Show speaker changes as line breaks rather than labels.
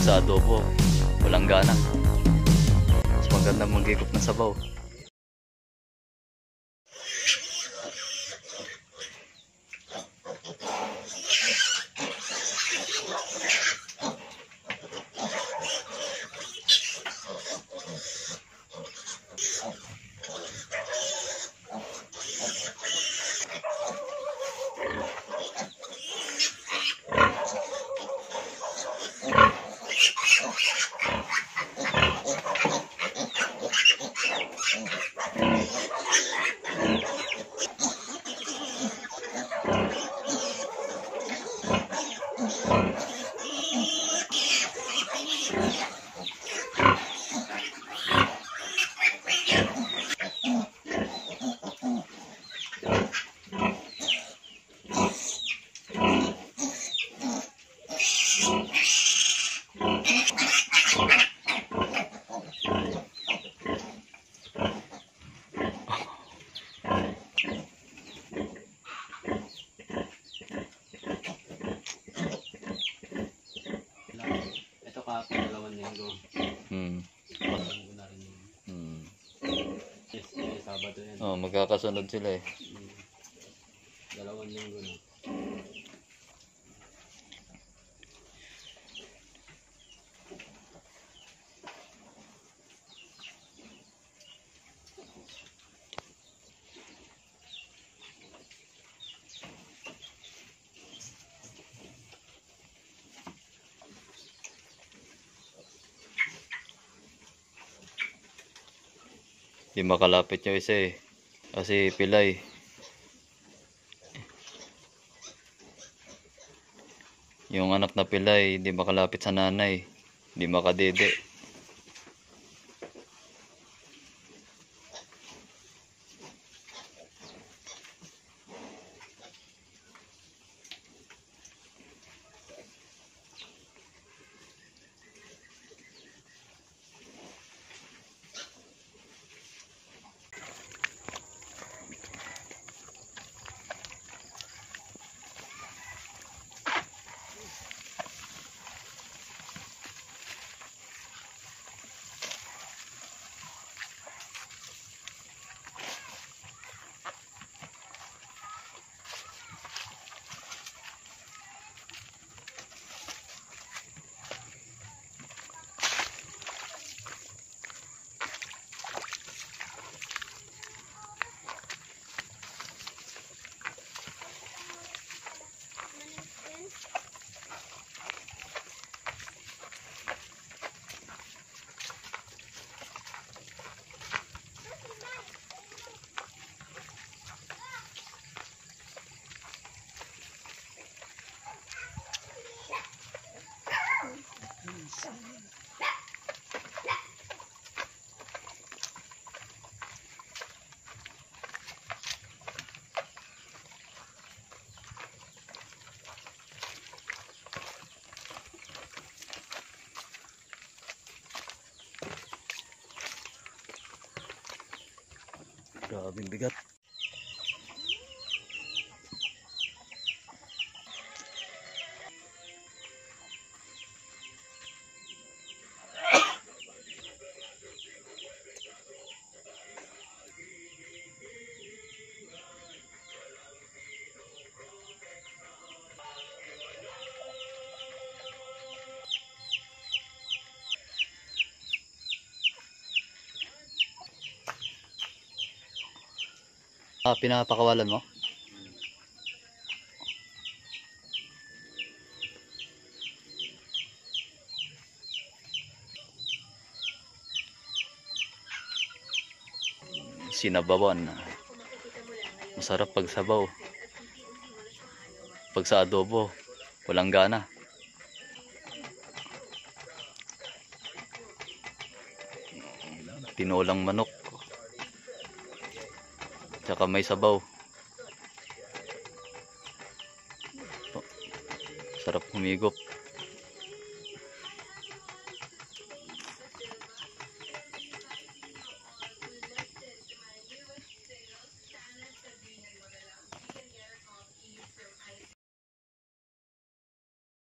sa adobo, walang gana. Mas maganda mag-higop ng sabaw.
Ito ka, 2 linggo. Linggo na rin yun. Yes, Sabado yan.
Oh, magkakasunod sila eh.
2 linggo na.
Di makalapit yung isa eh. Kasi pilay. Yung anak na pilay, di makalapit sa nanay. Di makadede. Grabing bigat. Pinapakawalan mo? Sinabawan. Masarap pag sabaw. Pag sa adobo, walang gana. Tinolang manok. Tsaka may sabaw. Sarap humigop.